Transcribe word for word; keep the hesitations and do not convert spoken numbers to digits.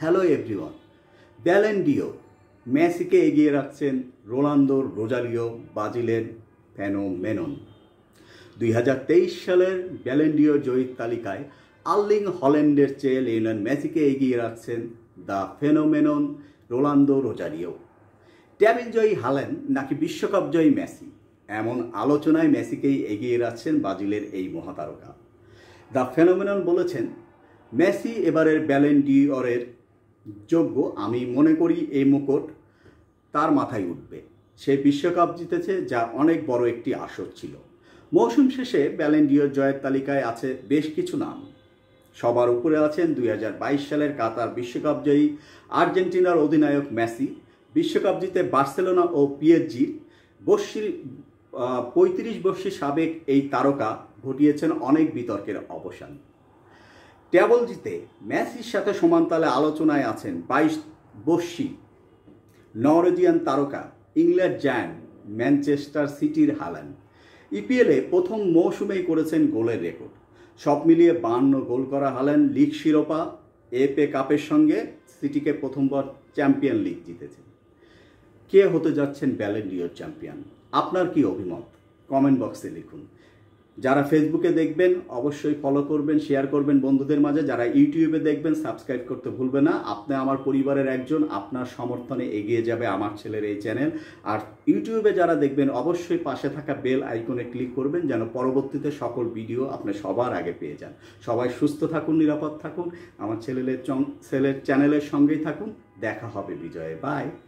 Hello everyone. ব্যালেন্ডিও মেসিকে এগিয়ে রাখছেন রোনালদোর রোজারিও ব্রাজিলের ফেনোমেনন। দুই হাজার তেইশ সালের ব্যালেন্ডিও জয়ীর তালিকায় আর্লিং হল্যান্ডের চেয়ে লিওনেল মেসিকে এগিয়ে রাখছেন the phenomenon Ronaldo Rosario. Table জয়ী হাল্যান্ড নাকি বিশ্বকাপ জয়ী মেসি, এমন আলোচনায় মেসিকেই এগিয়ে রাখছেন ব্রাজিলের এই মহাতারকা। দ্য ফেনোমেনন বলেছেন, মেসি এবারের ব্যালেন্ডিওরের যোগ্য। আমি মনে করি এই মুকুট তার মাথায় উঠবে। সে বিশ্বকাপ জিতেছে, যা অনেক বড় একটি আসর ছিল। মৌসুম শেষে ব্যালেন্ডিওর জয়ের তালিকায় আছে বেশ কিছু নাম। সবার উপরে আছেন দুই হাজার বাইশ সালের কাতার বিশ্বকাপ জয়ী আর্জেন্টিনার অধিনায়ক মেসি। বিশ্বকাপ জিতে বার্সেলোনা ও পিএসজির বর্ষির পঁয়ত্রিশ বর্ষী সাবেক এই তারকা ঘটিয়েছেন অনেক বিতর্কের অবসান। টেবল জিতে মেসির সাথে সমানতালে আলোচনায় আছেন বাইশ বর্ষী নরওয়েজিয়ান তারকা ইংল্যান্ড জায়ান্ট ম্যানচেস্টার সিটির হাল্যান্ড। ইপিএলে প্রথম মৌসুমেই করেছেন গোলের রেকর্ড। সব মিলিয়ে বাহান্ন গোল করা হাল্যান্ড লিগ শিরোপা, এফএ কাপের সঙ্গে সিটিকে প্রথমবার চ্যাম্পিয়ন লিগ জিতেছেন। কে হতে যাচ্ছেন ব্যালেন্ডিওর চ্যাম্পিয়ন? আপনার কি অভিমত? কমেন্ট বক্সে লিখুন। যারা ফেসবুকে দেখবেন অবশ্যই ফলো করবেন, শেয়ার করবেন বন্ধুদের মাঝে। যারা ইউটিউবে দেখবেন সাবস্ক্রাইব করতে ভুলবেন না। আপনি আমার পরিবারের একজন, আপনার সমর্থনে এগিয়ে যাবে আমার ছেলের এই চ্যানেল। আর ইউটিউবে যারা দেখবেন অবশ্যই পাশে থাকা বেল আইকনে ক্লিক করবেন, যেন পরবর্তীতে সকল ভিডিও আপনি সবার আগে পেয়ে যান। সবাই সুস্থ থাকুন, নিরাপদ থাকুন, আমার ছেলের ছেলের চ্যানেলের সঙ্গেই থাকুন। দেখা হবে বিজয়ে। বাই।